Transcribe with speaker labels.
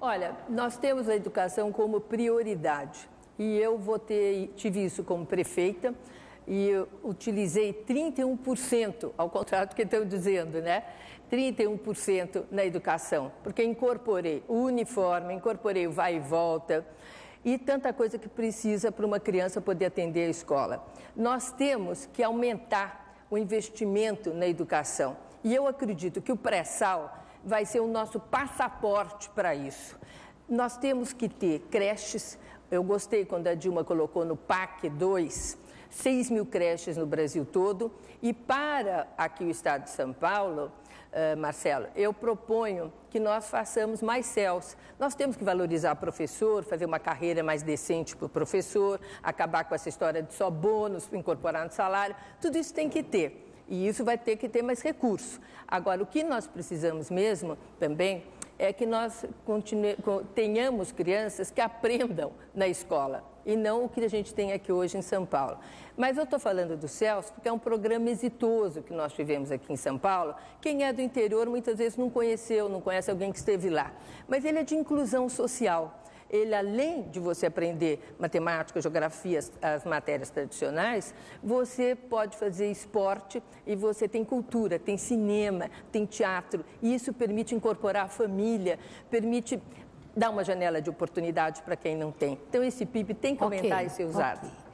Speaker 1: Olha, nós temos a educação como prioridade e eu tive isso como prefeita e eu utilizei 31%, ao contrário do que estão dizendo, né? 31% na educação, porque incorporei o uniforme, incorporei o vai e volta e tanta coisa que precisa para uma criança poder atender a escola. Nós temos que aumentar o investimento na educação e eu acredito que o pré-sal vai ser o nosso passaporte para isso. Nós temos que ter creches, eu gostei quando a Dilma colocou no PAC 2, 6 mil creches no Brasil todo, e para aqui o estado de São Paulo, Marcelo, eu proponho que nós façamos mais CELs. Nós temos que valorizar o professor, fazer uma carreira mais decente para o professor, acabar com essa história de só bônus, incorporar no salário, tudo isso tem que ter. E isso vai ter que ter mais recurso. Agora, o que nós precisamos mesmo também é que nós tenhamos crianças que aprendam na escola e não o que a gente tem aqui hoje em São Paulo. Mas eu estou falando do CELS porque é um programa exitoso que nós tivemos aqui em São Paulo. Quem é do interior muitas vezes não conheceu, não conhece alguém que esteve lá. Mas ele é de inclusão social. Ele, além de você aprender matemática, geografia, as matérias tradicionais, você pode fazer esporte e você tem cultura, tem cinema, tem teatro. E isso permite incorporar a família, permite dar uma janela de oportunidade para quem não tem. Então, esse PIB tem que aumentar e ser usado.